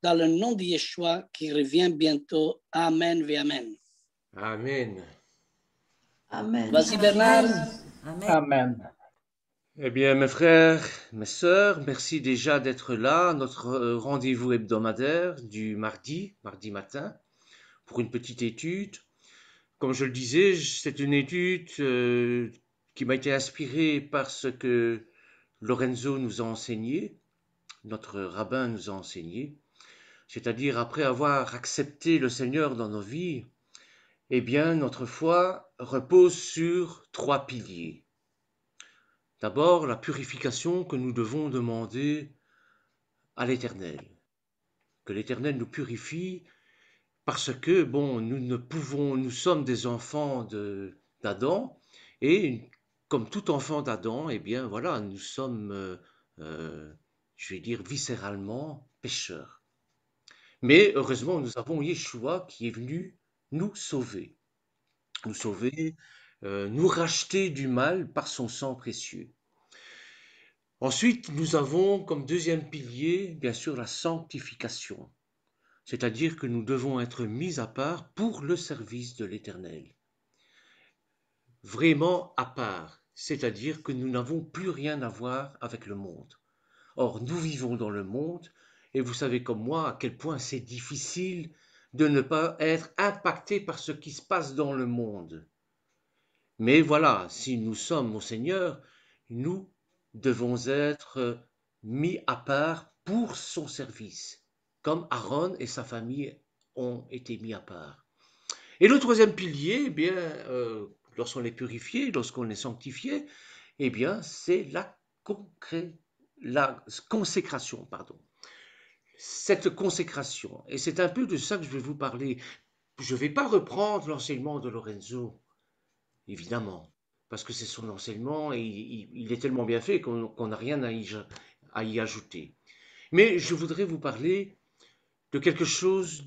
dans le nom de Yeshua qui revient bientôt. Amen et Amen. Amen. Amen. Vas-y Bernard. Amen. Amen. Eh bien, mes frères, mes sœurs, merci déjà d'être là à notre rendez-vous hebdomadaire du mardi matin, pour une petite étude. Comme je le disais, c'est une étude qui m'a été inspirée par ce que Lorenzo nous a enseigné, notre rabbin nous a enseigné, c'est-à-dire après avoir accepté le Seigneur dans nos vies, eh bien, notre foi repose sur 3 piliers. D'abord, la purification que nous devons demander à l'Éternel. Que l'Éternel nous purifie parce que, bon, nous sommes des enfants d'Adam et comme tout enfant d'Adam, eh bien, voilà, nous sommes, je vais dire, viscéralement pécheurs. Mais heureusement, nous avons Yeshua qui est venu nous sauver, nous racheter du mal par son sang précieux. Ensuite, nous avons comme deuxième pilier, bien sûr, la sanctification, c'est-à-dire que nous devons être mis à part pour le service de l'Éternel. Vraiment à part, c'est-à-dire que nous n'avons plus rien à voir avec le monde. Or, nous vivons dans le monde, et vous savez comme moi à quel point c'est difficile de ne pas être impacté par ce qui se passe dans le monde. Mais voilà, si nous sommes au Seigneur, nous devons être mis à part pour son service, comme Aaron et sa famille ont été mis à part. Et le troisième pilier, eh bien, lorsqu'on est purifié, lorsqu'on est sanctifié, eh bien, c'est la consécration, pardon. Cette consécration, et c'est un peu de ça que je vais vous parler. Je ne vais pas reprendre l'enseignement de Lorenzo, évidemment, parce que c'est son enseignement et il est tellement bien fait qu'on n'a rien à y ajouter. Mais je voudrais vous parler de quelque chose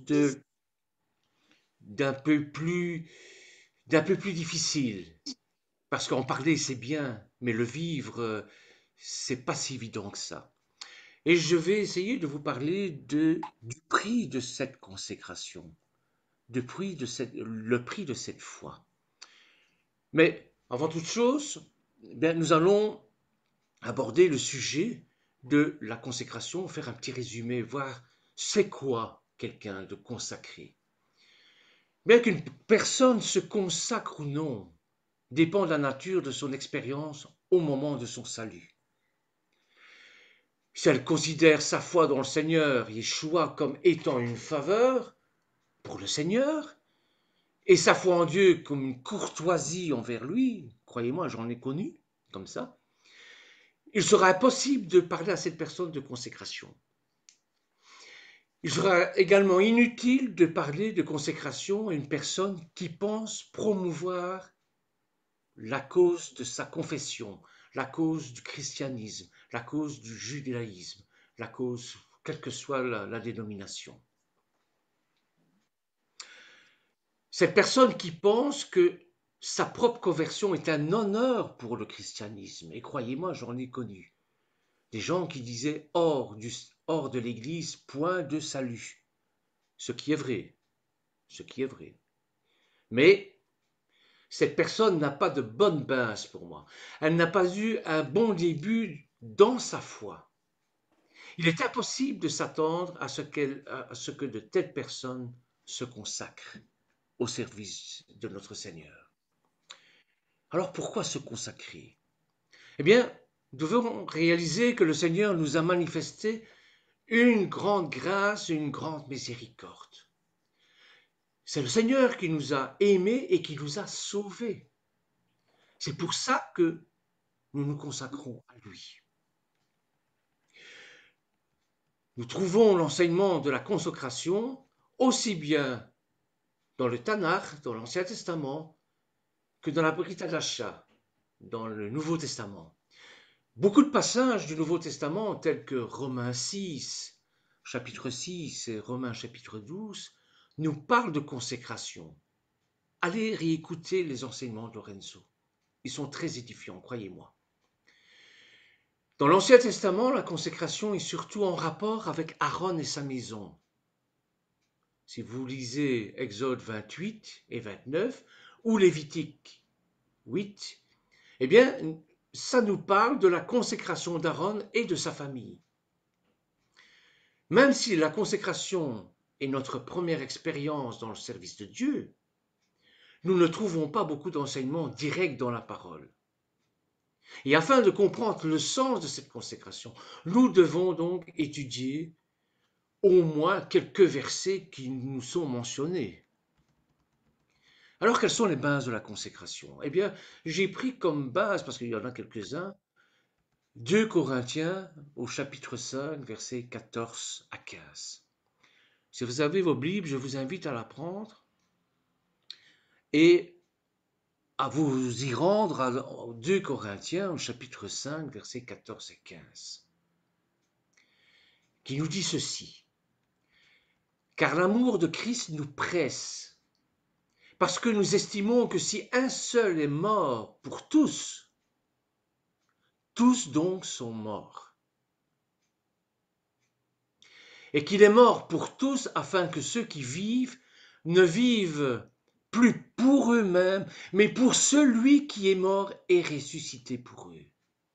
d'un peu plus difficile. Parce qu'en parler, c'est bien, mais le vivre, c'est pas si évident que ça. Et je vais essayer de vous parler du prix de cette consécration, le prix de cette foi. Mais avant toute chose, bien, nous allons aborder le sujet de la consécration, faire un petit résumé, voir c'est quoi quelqu'un de consacré. Bien qu'une personne se consacre ou non, dépend de la nature de son expérience au moment de son salut. Si elle considère sa foi dans le Seigneur, Yeshua, comme étant une faveur pour le Seigneur, et sa foi en Dieu comme une courtoisie envers lui, croyez-moi, j'en ai connu comme ça, il sera impossible de parler à cette personne de consécration. Il sera également inutile de parler de consécration à une personne qui pense promouvoir la cause de sa confession, la cause du christianisme, la cause du judaïsme, la cause, quelle que soit la dénomination. Cette personne qui pense que sa propre conversion est un honneur pour le christianisme, et croyez-moi, j'en ai connu. Des gens qui disaient hors de l'Église, point de salut. Ce qui est vrai. Mais cette personne n'a pas de bonne base pour moi. Elle n'a pas eu un bon début dans sa foi. Il est impossible de s'attendre à ce que de telles personnes se consacrent au service de notre Seigneur. Alors pourquoi se consacrer? Eh bien, nous devons réaliser que le Seigneur nous a manifesté une grande grâce, une grande miséricorde. C'est le Seigneur qui nous a aimés et qui nous a sauvés. C'est pour ça que nous nous consacrons à lui. Nous trouvons l'enseignement de la consécration aussi bien dans le Tanakh, dans l'Ancien Testament, que dans la Brit Hadasha, dans le Nouveau Testament. Beaucoup de passages du Nouveau Testament, tels que Romains 6, chapitre 6 et Romains chapitre 12, nous parlent de consécration. Allez réécouter les enseignements de Lorenzo. Ils sont très édifiants, croyez-moi. Dans l'Ancien Testament, la consécration est surtout en rapport avec Aaron et sa maison. si vous lisez Exode 28 et 29 ou Lévitique 8, eh bien, ça nous parle de la consécration d'Aaron et de sa famille. Même si la consécration est notre première expérience dans le service de Dieu, nous ne trouvons pas beaucoup d'enseignements directs dans la parole. Et afin de comprendre le sens de cette consécration, nous devons donc étudier au moins quelques versets qui nous sont mentionnés. Alors, quelles sont les bases de la consécration? Eh bien, j'ai pris comme base, parce qu'il y en a quelques-uns, 2 Corinthiens au chapitre 5, versets 14 à 15. Si vous avez vos Bibles, je vous invite à la prendre et à vous y rendre à 2 Corinthiens au chapitre 5, versets 14 et 15, qui nous dit ceci. Car l'amour de Christ nous presse, parce que nous estimons que si un seul est mort pour tous, tous donc sont morts. Et qu'il est mort pour tous afin que ceux qui vivent ne vivent plus pour eux-mêmes, mais pour celui qui est mort et ressuscité pour eux.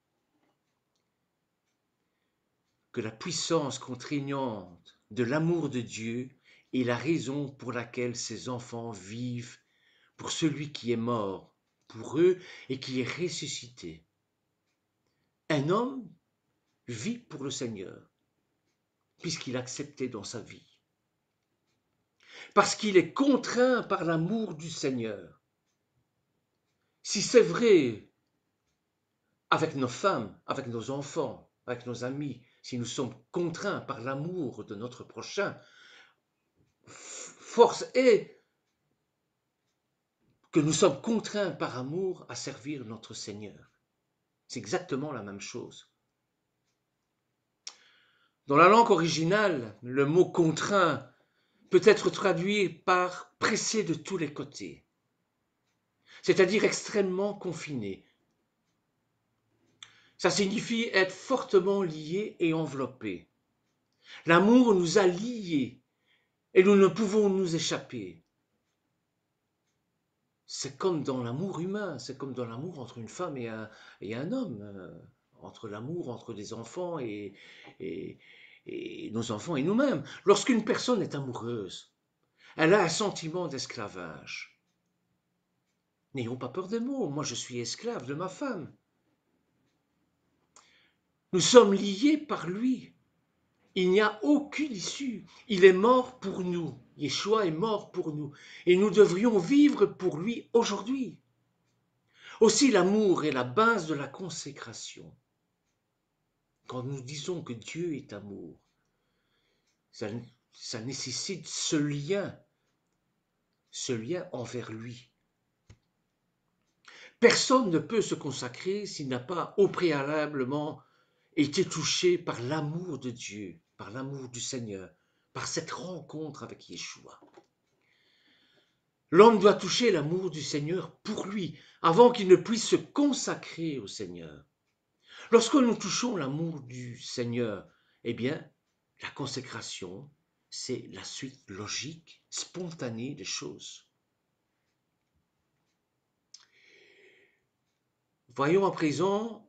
Que la puissance contraignante de l'amour de Dieu est la raison pour laquelle ses enfants vivent pour celui qui est mort pour eux et qui est ressuscité. Un homme vit pour le Seigneur, puisqu'il a accepté dans sa vie. Parce qu'il est contraint par l'amour du Seigneur. Si c'est vrai avec nos femmes, avec nos enfants, avec nos amis, si nous sommes contraints par l'amour de notre prochain, force est que nous sommes contraints par amour à servir notre Seigneur. C'est exactement la même chose. Dans la langue originale, le mot contraint peut être traduit par pressé de tous les côtés, c'est-à-dire extrêmement confiné. Ça signifie être fortement lié et enveloppé. L'amour nous a liés et nous ne pouvons nous échapper. C'est comme dans l'amour humain, c'est comme dans l'amour entre une femme et un homme, entre l'amour entre des enfants et nos enfants et nous-mêmes. Lorsqu'une personne est amoureuse, elle a un sentiment d'esclavage. N'ayons pas peur des mots, moi je suis esclave de ma femme. Nous sommes liés par lui. Il n'y a aucune issue. Il est mort pour nous. Yeshua est mort pour nous. Et nous devrions vivre pour lui aujourd'hui. Aussi l'amour est la base de la consécration. Quand nous disons que Dieu est amour, ça nécessite ce lien envers lui. Personne ne peut se consacrer s'il n'a pas au préalablement été touché par l'amour de Dieu, par l'amour du Seigneur, par cette rencontre avec Yeshua. L'homme doit toucher l'amour du Seigneur pour lui, avant qu'il ne puisse se consacrer au Seigneur. Lorsque nous touchons l'amour du Seigneur, eh bien, la consécration, c'est la suite logique, spontanée des choses. Voyons à présent,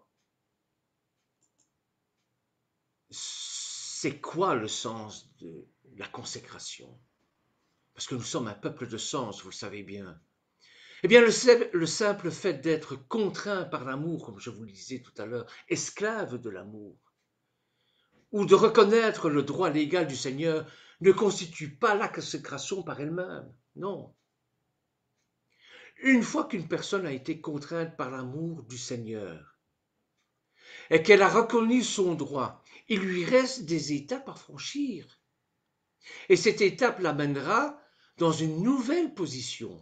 c'est quoi le sens de la consécration? Parce que nous sommes un peuple de sens, vous le savez bien. Eh bien, le simple fait d'être contraint par l'amour, comme je vous le disais tout à l'heure, esclave de l'amour, ou de reconnaître le droit légal du Seigneur, ne constitue pas la consécration par elle-même. Non. Une fois qu'une personne a été contrainte par l'amour du Seigneur et qu'elle a reconnu son droit, il lui reste des étapes à franchir. Et cette étape l'amènera dans une nouvelle position.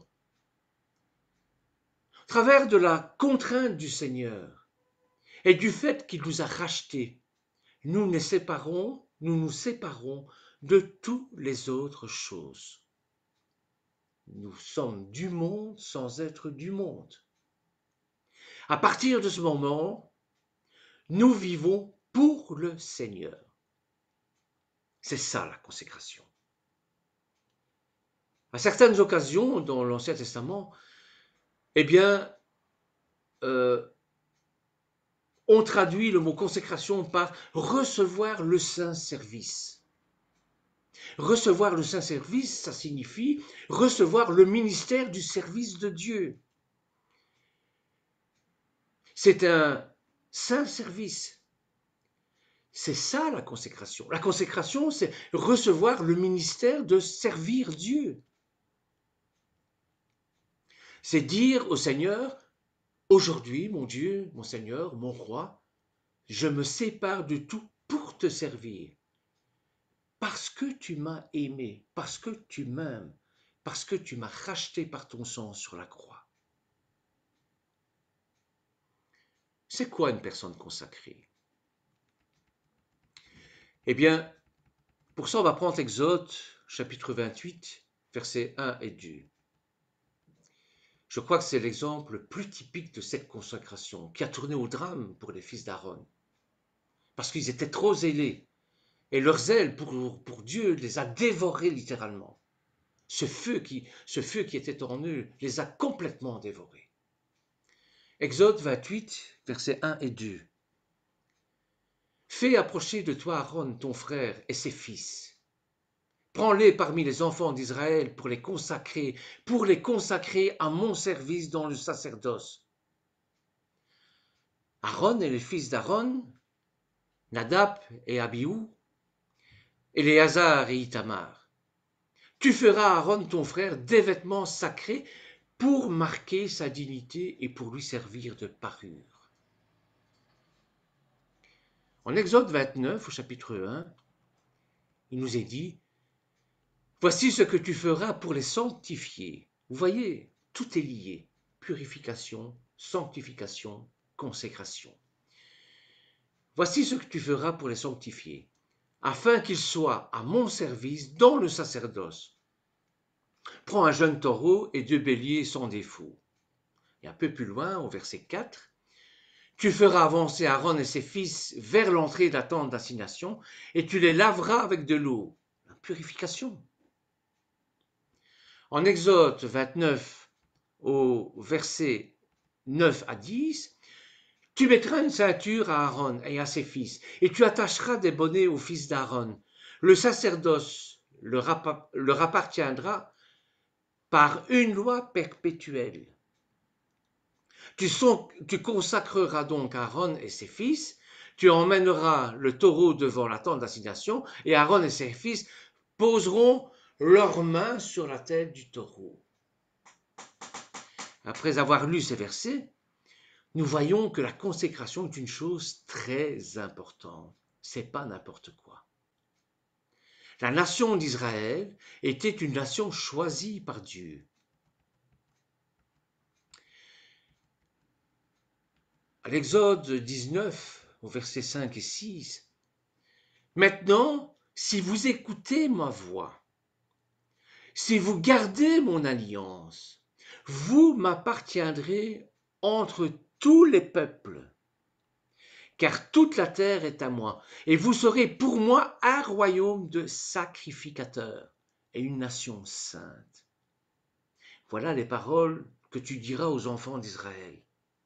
Au travers de la contrainte du Seigneur et du fait qu'il nous a rachetés, nous nous séparons de toutes les autres choses. Nous sommes du monde sans être du monde. À partir de ce moment, nous vivons pour le Seigneur. C'est ça la consécration. À certaines occasions, dans l'Ancien Testament, eh bien, on traduit le mot consécration par recevoir le saint service. Recevoir le saint service, ça signifie recevoir le ministère du service de Dieu. C'est un saint service. C'est ça la consécration. La consécration, c'est recevoir le ministère de servir Dieu. C'est dire au Seigneur, aujourd'hui, mon Dieu, mon Seigneur, mon roi, je me sépare de tout pour te servir. Parce que tu m'as aimé, parce que tu m'aimes, parce que tu m'as racheté par ton sang sur la croix. C'est quoi une personne consacrée? Eh bien, pour ça, on va prendre Exode, chapitre 28, versets 1 et 2. Je crois que c'est l'exemple le plus typique de cette consécration qui a tourné au drame pour les fils d'Aaron. Parce qu'ils étaient trop zélés. Et leur zèle pour Dieu les a dévorés littéralement. Ce feu qui était en eux les a complètement dévorés. Exode 28, versets 1 et 2. Fais approcher de toi Aaron, ton frère, et ses fils. Prends-les parmi les enfants d'Israël pour les consacrer à mon service dans le sacerdoce. Aaron et les fils d'Aaron, Nadab et Abihu, Éléazar et Itamar. Tu feras à Aaron ton frère des vêtements sacrés pour marquer sa dignité et pour lui servir de parure. En Exode 29, au chapitre 1, il nous est dit, voici ce que tu feras pour les sanctifier. Vous voyez, tout est lié. Purification, sanctification, consécration. Voici ce que tu feras pour les sanctifier, afin qu'ils soient à mon service dans le sacerdoce. Prends un jeune taureau et 2 béliers sans défaut. Et un peu plus loin, au verset 4, tu feras avancer Aaron et ses fils vers l'entrée de la tente d'assignation et tu les laveras avec de l'eau. La purification. En Exode 29, au verset 9 à 10, tu mettras une ceinture à Aaron et à ses fils et tu attacheras des bonnets aux fils d'Aaron. Le sacerdoce leur appartiendra par une loi perpétuelle. Tu consacreras donc Aaron et ses fils, tu emmèneras le taureau devant la tente d'assignation, et Aaron et ses fils poseront leurs mains sur la tête du taureau. Après avoir lu ces versets, nous voyons que la consécration est une chose très importante. C'est pas n'importe quoi. La nation d'Israël était une nation choisie par Dieu. À l'Exode 19, au verset 5 et 6, maintenant, si vous écoutez ma voix, si vous gardez mon alliance, vous m'appartiendrez entre tous les peuples, car toute la terre est à moi, et vous serez pour moi un royaume de sacrificateurs et une nation sainte. Voilà les paroles que tu diras aux enfants d'Israël.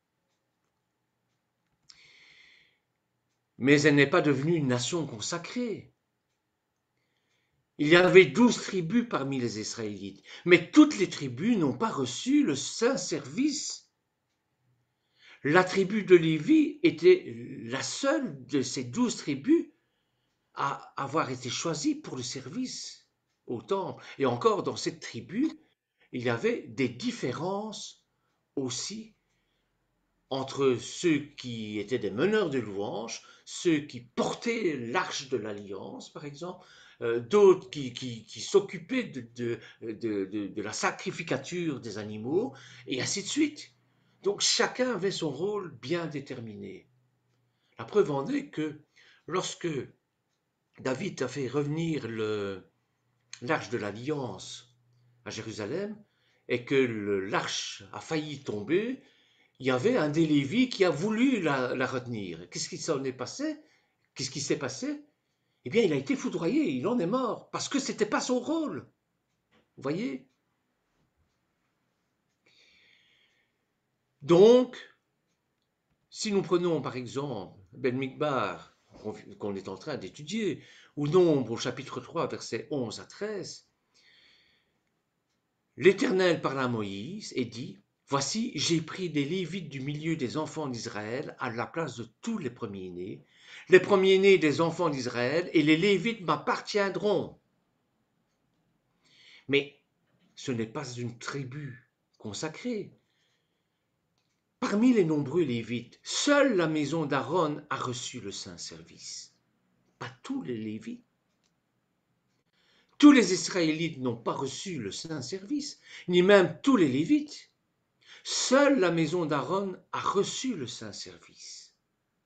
Mais elle n'est pas devenue une nation consacrée. Il y avait 12 tribus parmi les Israélites, mais toutes les tribus n'ont pas reçu le saint service. La tribu de Lévi était la seule de ces 12 tribus à avoir été choisie pour le service au temple. Et encore, dans cette tribu, il y avait des différences aussi entre ceux qui étaient des meneurs de louanges, ceux qui portaient l'arche de l'alliance, par exemple, d'autres qui s'occupaient de la sacrificature des animaux, et ainsi de suite. Donc chacun avait son rôle bien déterminé. La preuve en est que lorsque David a fait revenir l'arche de l'alliance à Jérusalem, et que l'arche a failli tomber, il y avait un des Lévites qui a voulu la retenir. Qu'est-ce qui s'en est passé? Qu'est-ce qui s'est passé? Eh bien, il a été foudroyé, il en est mort, parce que ce n'était pas son rôle. Vous voyez? Donc, si nous prenons par exemple Ben Mikbar, qu'on est en train d'étudier, ou Nombre au chapitre 3, versets 11 à 13, l'Éternel parla à Moïse et dit, « Voici, j'ai pris les Lévites du milieu des enfants d'Israël à la place de tous les premiers-nés des enfants d'Israël, et les Lévites m'appartiendront. » Mais ce n'est pas une tribu consacrée. Parmi les nombreux Lévites, seule la maison d'Aaron a reçu le saint service. Pas tous les Lévites. Tous les Israélites n'ont pas reçu le saint service, ni même tous les Lévites. Seule la maison d'Aaron a reçu le saint service.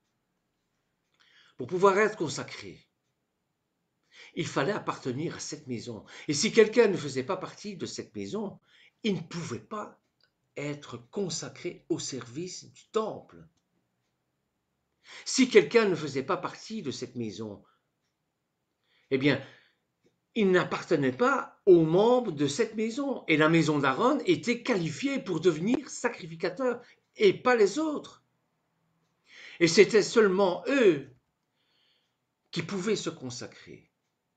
Pour pouvoir être consacré, il fallait appartenir à cette maison. Et si quelqu'un ne faisait pas partie de cette maison, il ne pouvait pas être consacré au service du temple. Si quelqu'un ne faisait pas partie de cette maison, eh bien, il n'appartenait pas aux membres de cette maison. Et la maison d'Aaron était qualifiée pour devenir sacrificateur, et pas les autres. Et c'était seulement eux qui pouvaient se consacrer.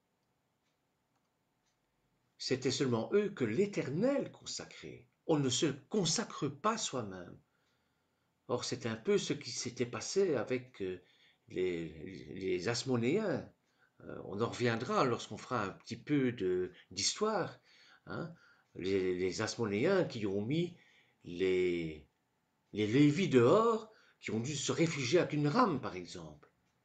C'était seulement eux que l'Éternel consacrait. On ne se consacre pas soi-même. Or, c'est un peu ce qui s'était passé avec les Asmonéens. On en reviendra lorsqu'on fera un petit peu d'histoire. Hein. Les Asmonéens qui ont mis les Lévis dehors, qui ont dû se réfugier à Qumran, par exemple.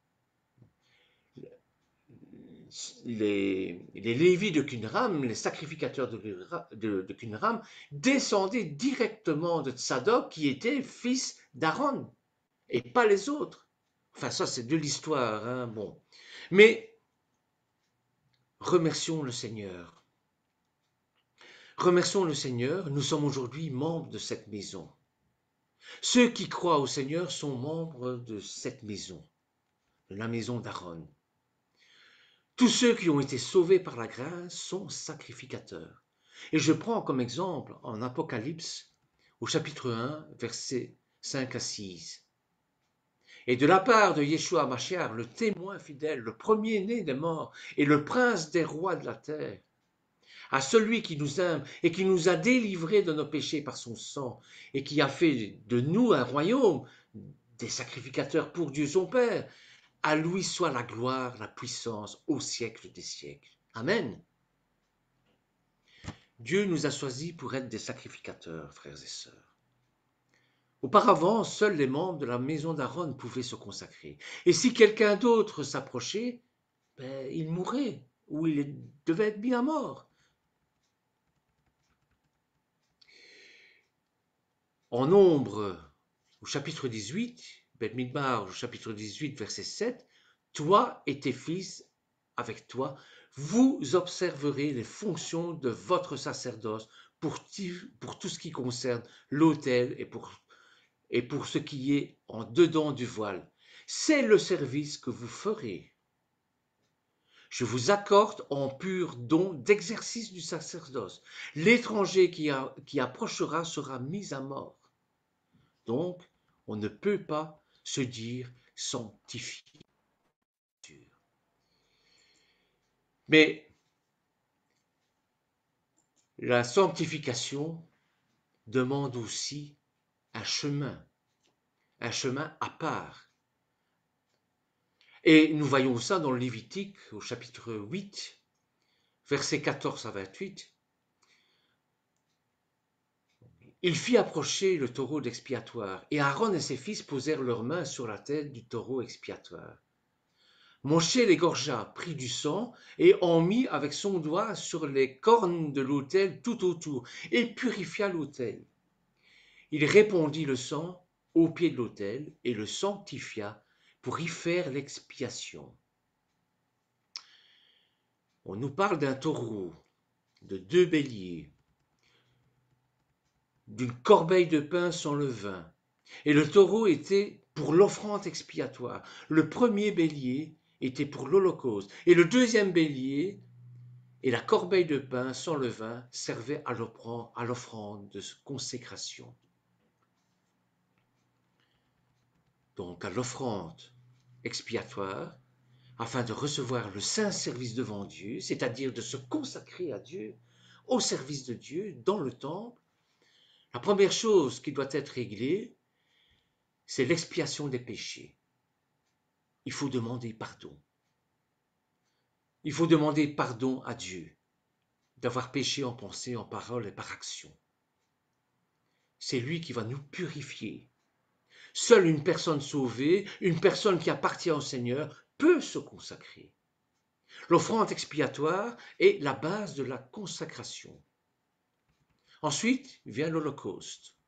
Les Lévis de Qumran, les sacrificateurs de Qumran, descendaient directement de Tsadok, qui était fils d'Aaron, et pas les autres. Enfin, ça, c'est de l'histoire, hein, bon. Mais remercions le Seigneur. Remercions le Seigneur, nous sommes aujourd'hui membres de cette maison. Ceux qui croient au Seigneur sont membres de cette maison, de la maison d'Aaron. Tous ceux qui ont été sauvés par la grâce sont sacrificateurs. Et je prends comme exemple en Apocalypse, au chapitre 1, versets 5 à 6. Et de la part de Yeshua Mashiach, le témoin fidèle, le premier-né des morts et le prince des rois de la terre, à celui qui nous aime et qui nous a délivrés de nos péchés par son sang et qui a fait de nous un royaume, des sacrificateurs pour Dieu son Père, à lui soit la gloire, la puissance au siècle des siècles. Amen. Dieu nous a choisis pour être des sacrificateurs, frères et sœurs. Auparavant, seuls les membres de la maison d'Aaron pouvaient se consacrer. Et si quelqu'un d'autre s'approchait, il mourrait ou il devait être bien mort. En Nombre, au chapitre 18, Ben Midbar, au chapitre 18, verset 7, « Toi et tes fils, avec toi, vous observerez les fonctions de votre sacerdoce pour tout ce qui concerne l'autel et pour ce qui est en dedans du voile. C'est le service que vous ferez. Je vous accorde en pur don d'exercice du sacerdoce. L'étranger qui approchera sera mis à mort. » Donc, on ne peut pas se dire sanctifié. Mais la sanctification demande aussi un chemin à part. Et nous voyons ça dans le Lévitique au chapitre 8, versets 14 à 28. Il fit approcher le taureau expiatoire, et Aaron et ses fils posèrent leurs mains sur la tête du taureau expiatoire. Moshe l'égorgea, prit du sang, et en mit avec son doigt sur les cornes de l'autel tout autour, et purifia l'autel. Il répandit le sang au pied de l'autel, et le sanctifia pour y faire l'expiation. On nous parle d'un taureau, de 2 béliers, d'une corbeille de pain sans levain. Et le taureau était pour l'offrande expiatoire. Le premier bélier était pour l'holocauste. Et le deuxième bélier et la corbeille de pain sans levain servaient à l'offrande de consécration. donc à l'offrande expiatoire, afin de recevoir le saint service devant Dieu, c'est-à-dire de se consacrer à Dieu, au service de Dieu, dans le temple, la première chose qui doit être réglée, c'est l'expiation des péchés. Il faut demander pardon. Il faut demander pardon à Dieu d'avoir péché en pensée, en parole et par action. C'est lui qui va nous purifier. Seule une personne sauvée, une personne qui appartient au Seigneur, peut se consacrer. L'offrande expiatoire est la base de la consacration. Ensuite vient l'Holocauste.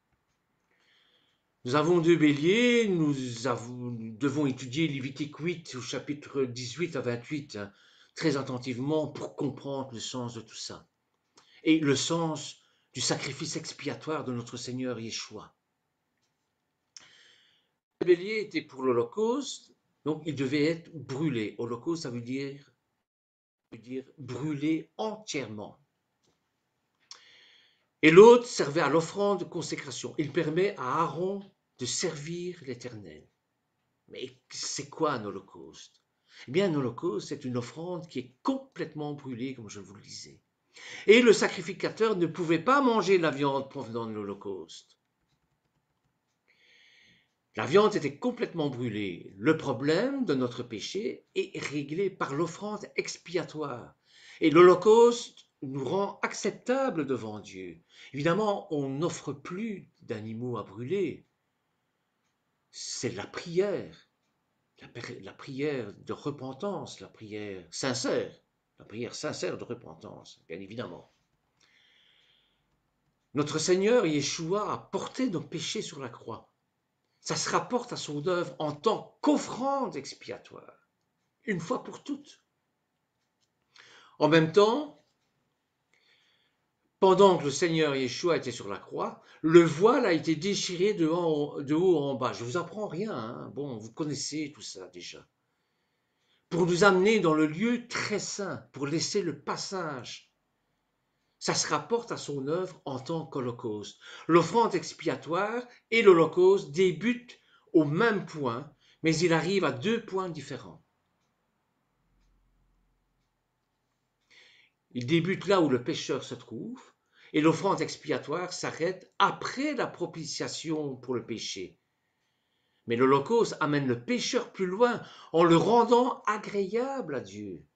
Nous avons 2 béliers, nous devons étudier Lévitique 8 au chapitre 18 à 28 très attentivement pour comprendre le sens de tout ça. Et le sens du sacrifice expiatoire de notre Seigneur Yeshua. Le bélier était pour l'Holocauste, donc il devait être brûlé. Holocauste, ça veut dire brûlé entièrement. Et l'autre servait à l'offrande de consécration. Il permet à Aaron de servir l'Éternel. Mais c'est quoi un holocauste? Eh bien, un holocauste, c'est une offrande qui est complètement brûlée, comme je vous le disais. Et le sacrificateur ne pouvait pas manger la viande provenant de l'holocauste. La viande était complètement brûlée. Le problème de notre péché est réglé par l'offrande expiatoire. Et l'holocauste nous rend acceptables devant Dieu. Évidemment, on n'offre plus d'animaux à brûler. C'est la prière de repentance, la prière sincère de repentance, bien évidemment. Notre Seigneur Yeshua a porté nos péchés sur la croix. Ça se rapporte à son œuvre en tant qu'offrande expiatoire, une fois pour toutes. En même temps, pendant que le Seigneur Yeshua était sur la croix, le voile a été déchiré de haut en bas. Je ne vous apprends rien, hein. Bon, vous connaissez tout ça déjà. Pour nous amener dans le lieu très saint, pour laisser le passage. Ça se rapporte à son œuvre en tant qu'holocauste. L'offrande expiatoire et l'holocauste débutent au même point, mais il arrive à 2 points différents. Il débute là où le pécheur se trouve, et l'offrande expiatoire s'arrête après la propitiation pour le péché. Mais l'holocauste amène le pécheur plus loin en le rendant agréable à Dieu.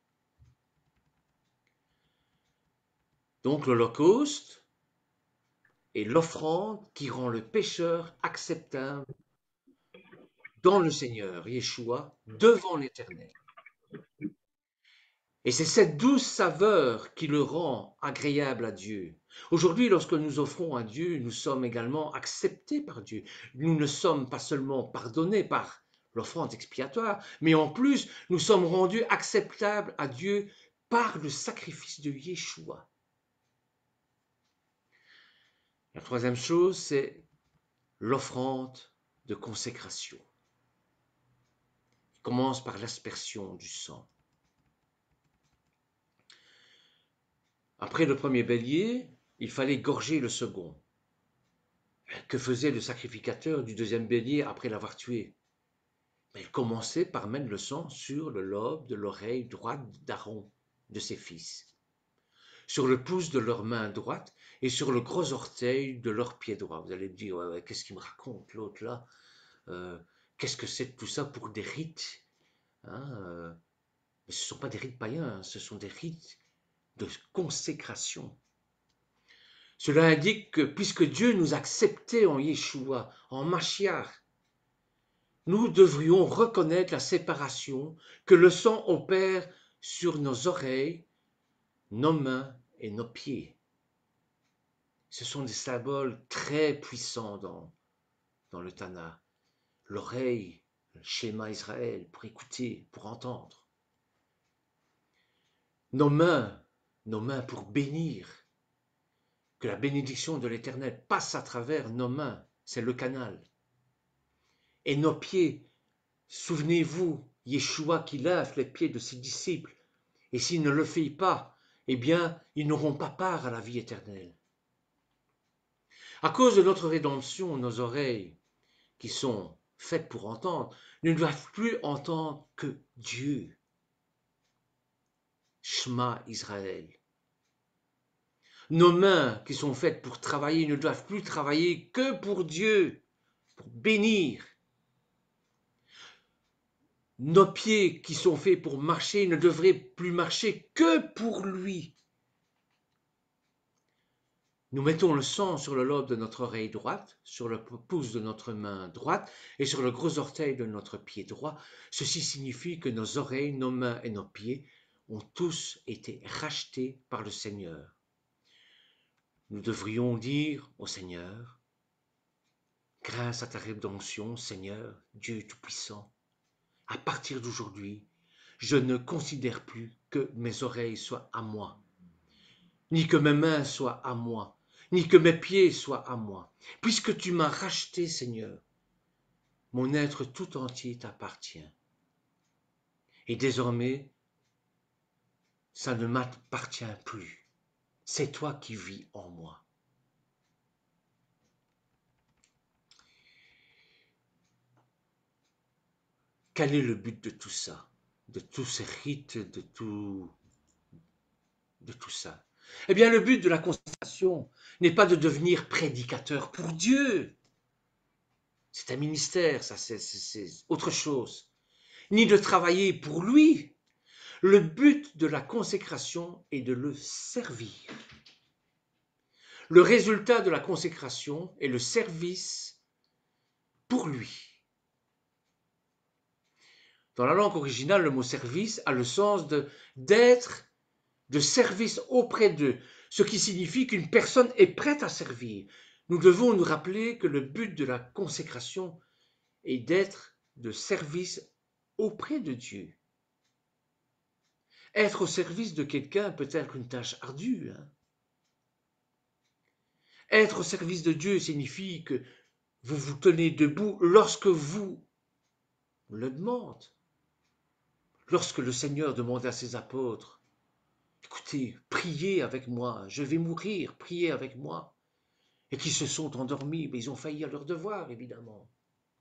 Donc l'holocauste est l'offrande qui rend le pécheur acceptable dans le Seigneur Yeshua devant l'Éternel. Et c'est cette douce saveur qui le rend agréable à Dieu. Aujourd'hui, lorsque nous offrons à Dieu, nous sommes également acceptés par Dieu. Nous ne sommes pas seulement pardonnés par l'offrande expiatoire, mais en plus, nous sommes rendus acceptables à Dieu par le sacrifice de Yeshua. La troisième chose, c'est l'offrande de consécration. Il commence par l'aspersion du sang. Après le premier bélier, il fallait gorger le second. Que faisait le sacrificateur du deuxième bélier après l'avoir tué? Il commençait par mettre le sang sur le lobe de l'oreille droite d'Aaron, de ses fils, sur le pouce de leur main droite et sur le gros orteil de leur pied droit. Vous allez me dire, ouais, qu'est-ce qu'il me raconte l'autre là? Qu'est-ce que c'est tout ça pour des rites, hein? Mais ce ne sont pas des rites païens, hein, ce sont des rites de consécration. Cela indique que puisque Dieu nous acceptait en Yeshua, en Mashiach, nous devrions reconnaître la séparation que le sang opère sur nos oreilles, nos mains et nos pieds. Ce sont des symboles très puissants dans le Tanakh. L'oreille, le schéma Israël, pour écouter, pour entendre. Nos mains pour bénir. Que la bénédiction de l'Éternel passe à travers nos mains, c'est le canal. Et nos pieds, souvenez-vous, Yeshua qui lave les pieds de ses disciples, et s'il ne le fait pas, eh bien, ils n'auront pas part à la vie éternelle. À cause de notre rédemption, nos oreilles, qui sont faites pour entendre, ne doivent plus entendre que Dieu. Shema Israël. Nos mains qui sont faites pour travailler ne doivent plus travailler que pour Dieu, pour bénir. Nos pieds qui sont faits pour marcher ne devraient plus marcher que pour lui. Nous mettons le sang sur le lobe de notre oreille droite, sur le pouce de notre main droite et sur le gros orteil de notre pied droit. Ceci signifie que nos oreilles, nos mains et nos pieds ont tous été rachetés par le Seigneur. Nous devrions dire au Seigneur, grâce à ta rédemption, Seigneur, Dieu Tout-Puissant, à partir d'aujourd'hui, je ne considère plus que mes oreilles soient à moi, ni que mes mains soient à moi, ni que mes pieds soient à moi. Puisque tu m'as racheté, Seigneur, mon être tout entier t'appartient. Et désormais, ça ne m'appartient plus. C'est toi qui vis en moi. Quel est le but de tout ça, de tous ces rites, de tout ça? Eh bien, le but de la consécration n'est pas de devenir prédicateur pour Dieu. C'est un ministère, ça, c'est autre chose. Ni de travailler pour lui. Le but de la consécration est de le servir. Le résultat de la consécration est le service pour lui. Dans la langue originale, le mot service a le sens d'être de service auprès d'eux, ce qui signifie qu'une personne est prête à servir. Nous devons nous rappeler que le but de la consécration est d'être de service auprès de Dieu. Être au service de quelqu'un peut être une tâche ardue. Être au service de Dieu signifie que vous vous tenez debout lorsque vous le demandez. Lorsque le Seigneur demandait à ses apôtres, écoutez, priez avec moi, je vais mourir, priez avec moi. Et qui se sont endormis, mais ils ont failli à leur devoir, évidemment.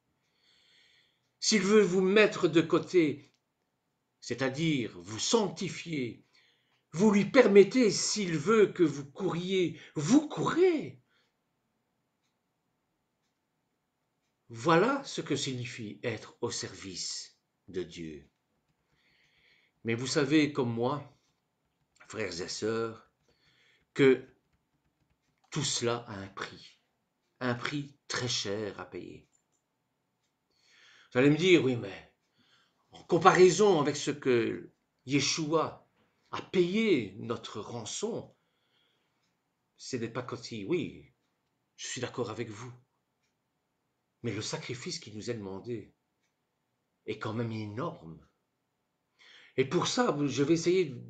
S'il veut vous mettre de côté, c'est-à-dire vous sanctifier, vous lui permettez, s'il veut que vous couriez, vous courez. Voilà ce que signifie être au service de Dieu. Mais vous savez comme moi, frères et sœurs, que tout cela a un prix très cher à payer. Vous allez me dire, oui, mais en comparaison avec ce que Yeshua a payé notre rançon, ce n'est pas comme si, oui, je suis d'accord avec vous, mais le sacrifice qui nous est demandé est quand même énorme. Et pour ça, je vais essayer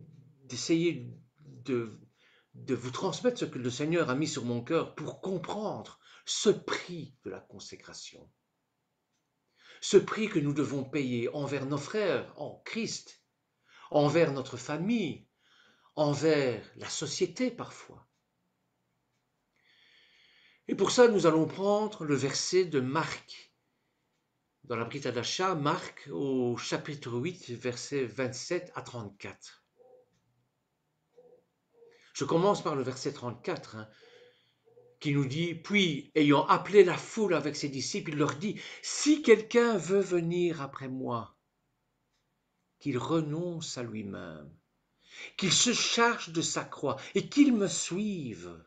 de vous transmettre ce que le Seigneur a mis sur mon cœur pour comprendre ce prix de la consécration. Ce prix que nous devons payer envers nos frères en Christ, envers notre famille, envers la société parfois. Et pour ça, nous allons prendre le verset de Marc. Dans la Brit Hadasha, Marc au chapitre 8, versets 27 à 34. Je commence par le verset 34, qui nous dit, puis, ayant appelé la foule avec ses disciples, il leur dit, si quelqu'un veut venir après moi, qu'il renonce à lui-même, qu'il se charge de sa croix et qu'il me suive.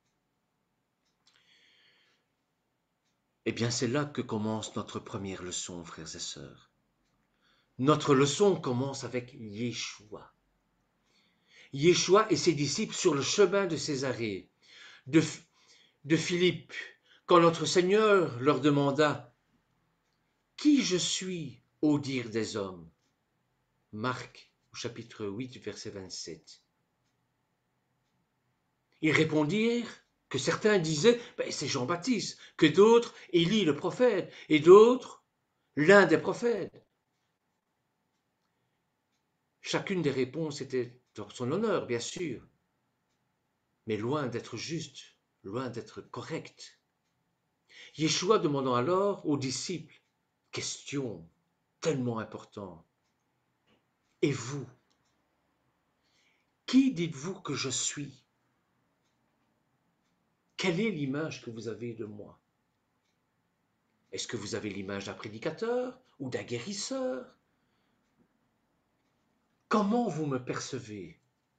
Eh bien, c'est là que commence notre première leçon, frères et sœurs. Notre leçon commence avec Yeshua. Yeshua et ses disciples sur le chemin de Césarée, de Philippe, quand notre Seigneur leur demanda « Qui je suis au dire des hommes ?» Marc, au chapitre 8, verset 27. Ils répondirent que certains disaient c'est Jean-Baptiste, que d'autres Élie le prophète, et d'autres l'un des prophètes. Chacune des réponses était dans son honneur, bien sûr, mais loin d'être juste, loin d'être correcte. Yeshua demandant alors aux disciples question tellement importante. Et vous, qui dites-vous que je suis? Quelle est l'image que vous avez de moi? Est-ce que vous avez l'image d'un prédicateur ou d'un guérisseur? Comment vous me percevez?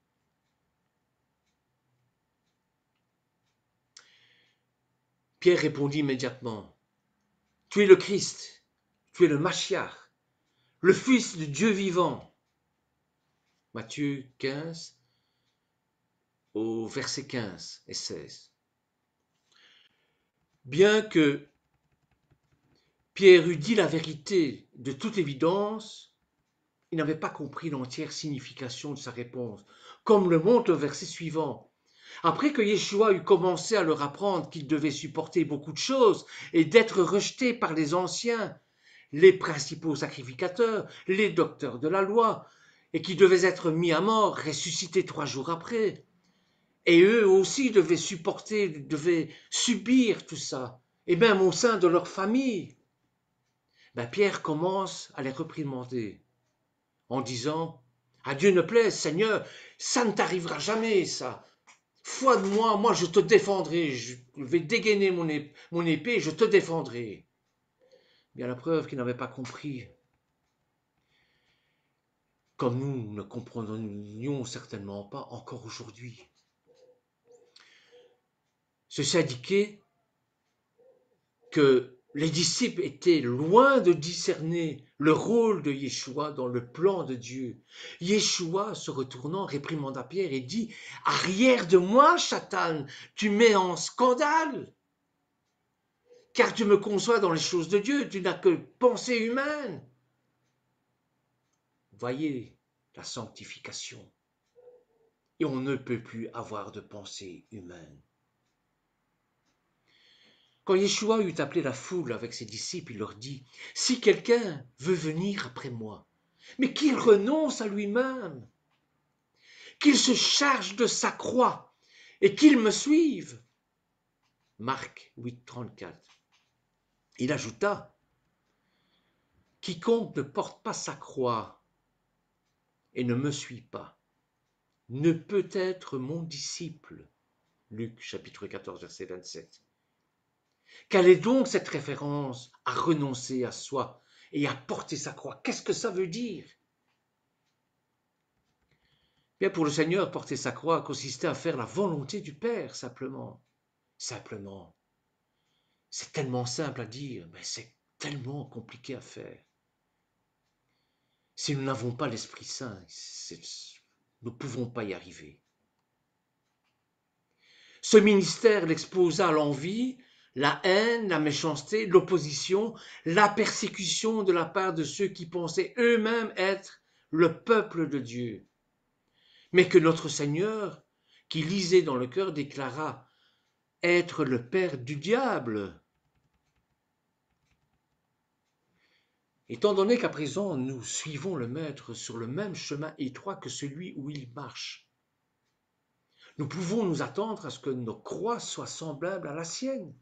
Pierre répondit immédiatement, « Tu es le Christ, tu es le Machiach, le Fils de Dieu vivant. » Matthieu 15, au verset 15 et 16. Bien que Pierre eût dit la vérité de toute évidence, il n'avait pas compris l'entière signification de sa réponse, comme le montre le verset suivant. Après que Yeshua eut commencé à leur apprendre qu'il devait supporter beaucoup de choses et d'être rejeté par les anciens, les principaux sacrificateurs, les docteurs de la loi, et qui devaient être mis à mort, ressuscités 3 jours après, et eux aussi devaient supporter, devaient subir tout ça, et même au sein de leur famille, Pierre commence à les réprimander en disant « À Dieu ne plaise, Seigneur, ça ne t'arrivera jamais, ça. Foi de moi, je te défendrai, je vais dégainer mon épée, je te défendrai. » Bien la preuve qu'ils n'avaient pas compris, comme nous ne comprenions certainement pas encore aujourd'hui. Ceci indiquait que les disciples étaient loin de discerner le rôle de Yeshua dans le plan de Dieu. Yeshua, se retournant, réprimanda Pierre et dit « Arrière de moi, Satan, tu mets en scandale, car tu me conçois dans les choses de Dieu, tu n'as que pensée humaine. » Voyez la sanctification. Et on ne peut plus avoir de pensée humaine. Quand Yeshua eut appelé la foule avec ses disciples, il leur dit « Si quelqu'un veut venir après moi, mais qu'il renonce à lui-même, qu'il se charge de sa croix et qu'il me suive. » Marc 8, 34. Il ajouta « Quiconque ne porte pas sa croix et ne me suit pas, ne peut être mon disciple. » Luc chapitre 14, verset 27. Quelle est donc cette référence à renoncer à soi et à porter sa croix? Qu'est-ce que ça veut dire? Bien, pour le Seigneur, porter sa croix consistait à faire la volonté du Père, simplement. Simplement. C'est tellement simple à dire, mais c'est tellement compliqué à faire. Si nous n'avons pas l'Esprit Saint, nous ne pouvons pas y arriver. Ce ministère l'exposa à l'envie, la haine, la méchanceté, l'opposition, la persécution de la part de ceux qui pensaient eux-mêmes être le peuple de Dieu. Mais que notre Seigneur, qui lisait dans le cœur, déclara être le père du diable. Étant donné qu'à présent nous suivons le Maître sur le même chemin étroit que celui où il marche, nous pouvons nous attendre à ce que nos croix soient semblables à la sienne.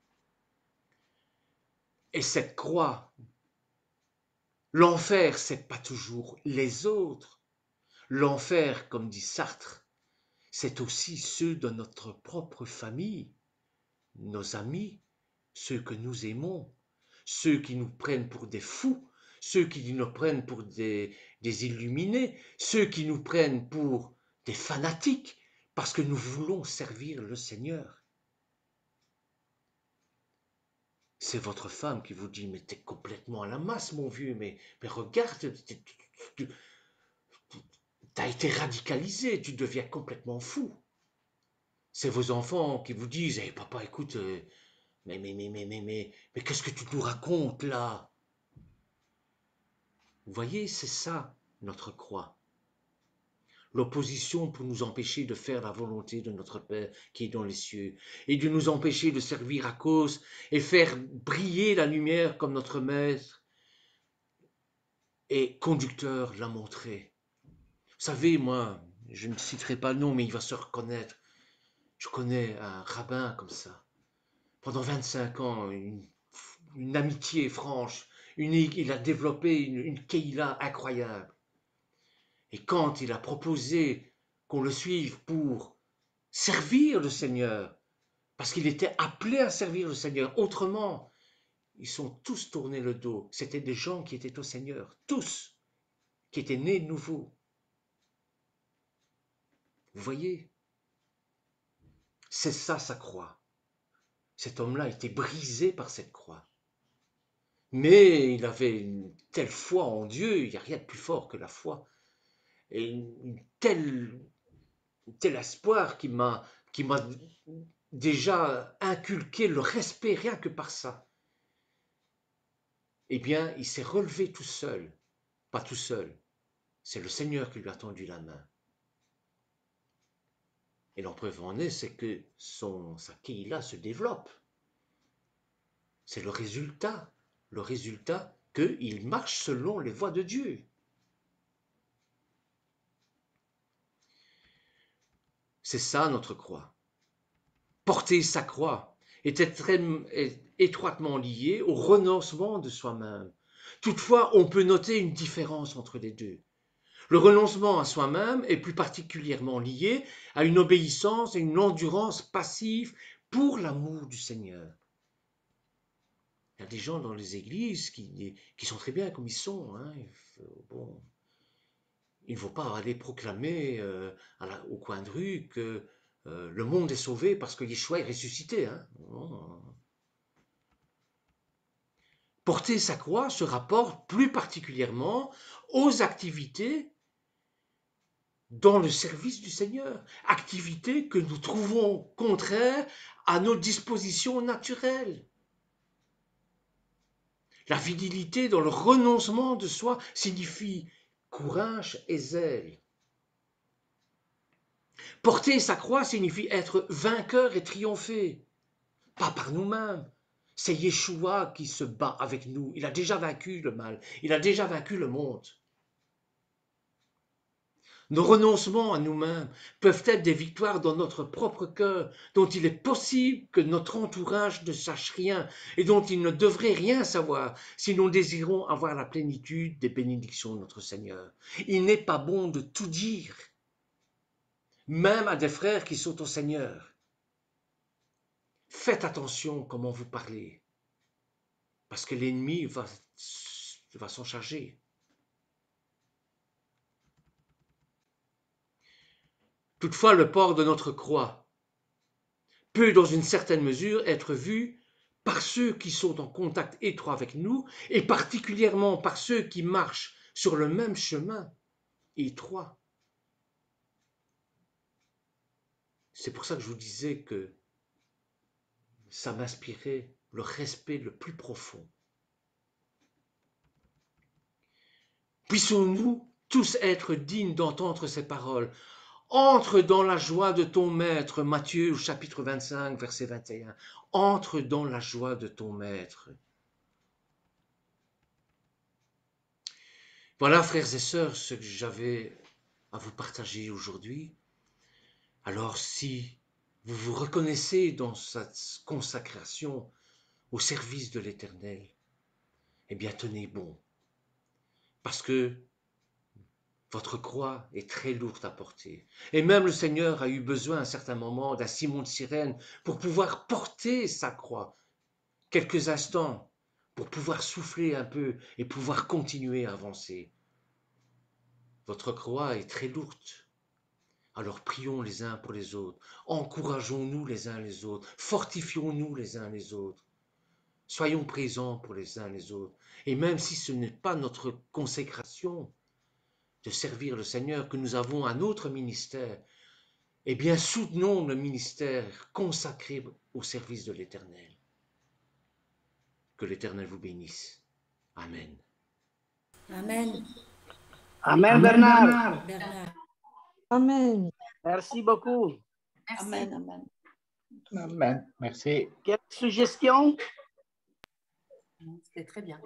Et cette croix, l'enfer, c'est pas toujours les autres. L'enfer, comme dit Sartre, c'est aussi ceux de notre propre famille, nos amis, ceux que nous aimons, ceux qui nous prennent pour des fous, ceux qui nous prennent pour des illuminés, ceux qui nous prennent pour des fanatiques, parce que nous voulons servir le Seigneur. C'est votre femme qui vous dit, mais t'es complètement à la masse, mon vieux, mais regarde, t'as été radicalisé, tu deviens complètement fou. C'est vos enfants qui vous disent, hey, papa, écoute, mais qu'est-ce que tu nous racontes là? Vous voyez, c'est ça, notre croix. L'opposition pour nous empêcher de faire la volonté de notre Père qui est dans les cieux et de nous empêcher de servir à cause et faire briller la lumière comme notre Maître et conducteur l'a montré. Vous savez, moi, je ne citerai pas le nom, mais il va se reconnaître. Je connais un rabbin comme ça. Pendant 25 ans, une amitié franche, il a développé une Keïla incroyable. Et quand il a proposé qu'on le suive pour servir le Seigneur, parce qu'il était appelé à servir le Seigneur, autrement, ils sont tous tournés le dos. C'était des gens qui étaient au Seigneur, tous, qui étaient nés de nouveau. Vous voyez, c'est ça sa croix. Cet homme-là a été brisé par cette croix. Mais il avait une telle foi en Dieu, il n'y a rien de plus fort que la foi. Et un tel espoir qui m'a déjà inculqué le respect rien que par ça. Eh bien, il s'est relevé tout seul. Pas tout seul. C'est le Seigneur qui lui a tendu la main. Et la preuve en est, c'est que sa Keïla se développe. C'est le résultat qu'il marche selon les voies de Dieu. C'est ça notre croix. Porter sa croix est étroitement lié au renoncement de soi-même. Toutefois, on peut noter une différence entre les deux. Le renoncement à soi-même est plus particulièrement lié à une obéissance et une endurance passive pour l'amour du Seigneur. Il y a des gens dans les églises qui sont très bien comme ils sont. Hein. Bon, il ne faut pas aller proclamer au coin de rue que le monde est sauvé parce que Yeshua est ressuscité. Hein. Non. Porter sa croix se rapporte plus particulièrement aux activités dans le service du Seigneur, activités que nous trouvons contraires à nos dispositions naturelles. La fidélité dans le renoncement de soi signifie courage et zèle. Porter sa croix signifie être vainqueur et triompher, pas par nous-mêmes. C'est Yeshua qui se bat avec nous. Il a déjà vaincu le mal, il a déjà vaincu le monde. Nos renoncements à nous-mêmes peuvent être des victoires dans notre propre cœur, dont il est possible que notre entourage ne sache rien et dont il ne devrait rien savoir si nous désirons avoir la plénitude des bénédictions de notre Seigneur. Il n'est pas bon de tout dire, même à des frères qui sont au Seigneur. Faites attention comment vous parlez, parce que l'ennemi va s'en charger. Toutefois, le port de notre croix peut, dans une certaine mesure, être vu par ceux qui sont en contact étroit avec nous, et particulièrement par ceux qui marchent sur le même chemin étroit. C'est pour ça que je vous disais que ça m'inspirait le respect le plus profond. Puissions-nous tous être dignes d'entendre ces paroles. Entre dans la joie de ton maître, Matthieu au chapitre 25, verset 21. Entre dans la joie de ton maître. Voilà, frères et sœurs, ce que j'avais à vous partager aujourd'hui. Alors, si vous vous reconnaissez dans cette consécration au service de l'Éternel, eh bien, tenez bon. Parce que votre croix est très lourde à porter. Et même le Seigneur a eu besoin à un certain moment d'un Simon de Cyrène pour pouvoir porter sa croix quelques instants, pour pouvoir souffler un peu et pouvoir continuer à avancer. Votre croix est très lourde. Alors prions les uns pour les autres. Encourageons-nous les uns les autres. Fortifions-nous les uns les autres. Soyons présents pour les uns les autres. Et même si ce n'est pas notre consécration, de servir le Seigneur, que nous avons un autre ministère, eh bien soutenons le ministère consacré au service de l'Éternel. Que l'Éternel vous bénisse. Amen. Amen. Amen, Bernard. Bernard. Amen. Merci beaucoup. Merci. Amen. Amen. Amen. Merci. Quelle suggestion? C'était très bien.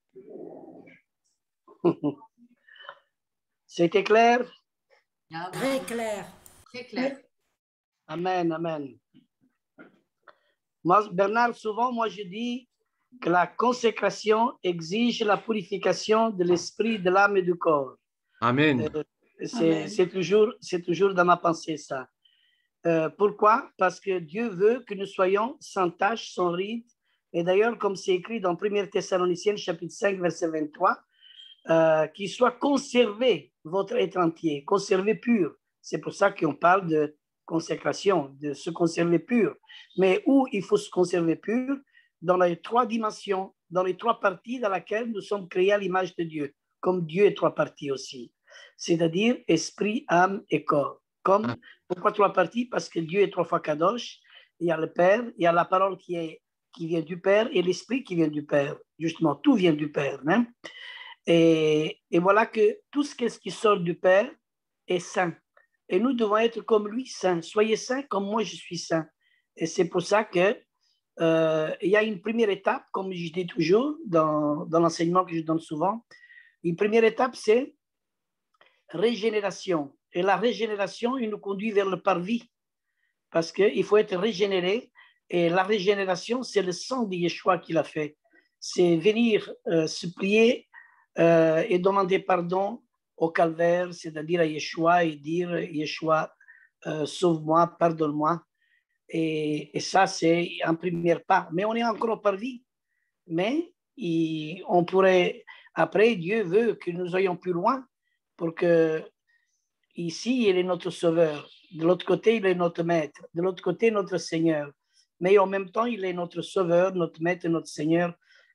C'était clair? Très clair. Très clair. Amen, amen. Moi, Bernard, souvent, moi, je dis, que la consécration exige la purification de l'esprit, de l'âme et du corps. Amen. C'est toujours dans ma pensée ça. Pourquoi? Parce que Dieu veut que nous soyons sans tache, sans ride. Et d'ailleurs, comme c'est écrit dans 1 Thessaloniciens, chapitre 5, verset 23, qu'il soit conservé, votre être entier, conservé pur. C'est pour ça qu'on parle de consécration, de se conserver pur. Mais où il faut se conserver pur? Dans les trois dimensions, dans les trois parties dans lesquelles nous sommes créés à l'image de Dieu, comme Dieu est trois parties aussi. C'est-à-dire esprit, âme et corps. Pourquoi trois parties? Parce que Dieu est trois fois Kadosh. Il y a le Père, il y a la parole qui vient du Père et l'esprit qui vient du Père. Justement, tout vient du Père. Hein? Et voilà que tout ce qui sort du Père est saint. Et nous devons être comme lui, saint. Soyez saints comme moi je suis saint. Et c'est pour ça que il y a une première étape, comme je dis toujours dans l'enseignement que je donne souvent. Une première étape, c'est régénération. Et la régénération, il nous conduit vers le parvis. Parce qu'il faut être régénéré. Et la régénération, c'est le sang de Yeshua qui l'a fait. C'est venir supplier et demander pardon au calvaire, c'est-à-dire à Yeshua, et dire Yeshua, sauve-moi, pardonne-moi. Et ça, c'est un premier pas. Mais on est encore au parvis. Mais on pourrait, après, Dieu veut que nous ayons plus loin pour que ici, il est notre sauveur. De l'autre côté, il est notre maître. De l'autre côté, notre Seigneur. Mais en même temps, il est notre sauveur, notre maître et notre Seigneur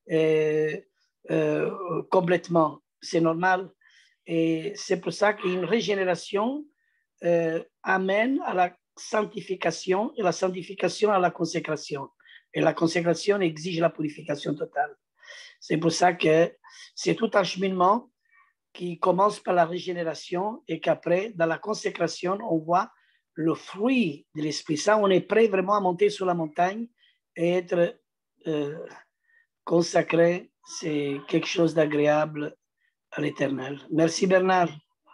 complètement. C'est normal. Et c'est pour ça qu'une régénération amène à la sanctification et la sanctification à la consécration. Et la consécration exige la purification totale. C'est pour ça que c'est tout un cheminement qui commence par la régénération et qu'après, dans la consécration, on voit le fruit de l'esprit. Ça, on est prêt vraiment à monter sur la montagne et être consacré. C'est quelque chose d'agréable à l'Éternel. Merci Bernard.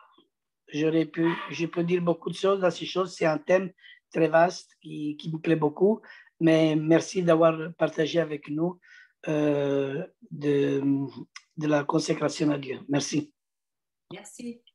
Je peux dire beaucoup de choses dans ces choses. C'est un thème très vaste qui me plaît beaucoup. Mais merci d'avoir partagé avec nous de la consécration à Dieu. Merci. Merci.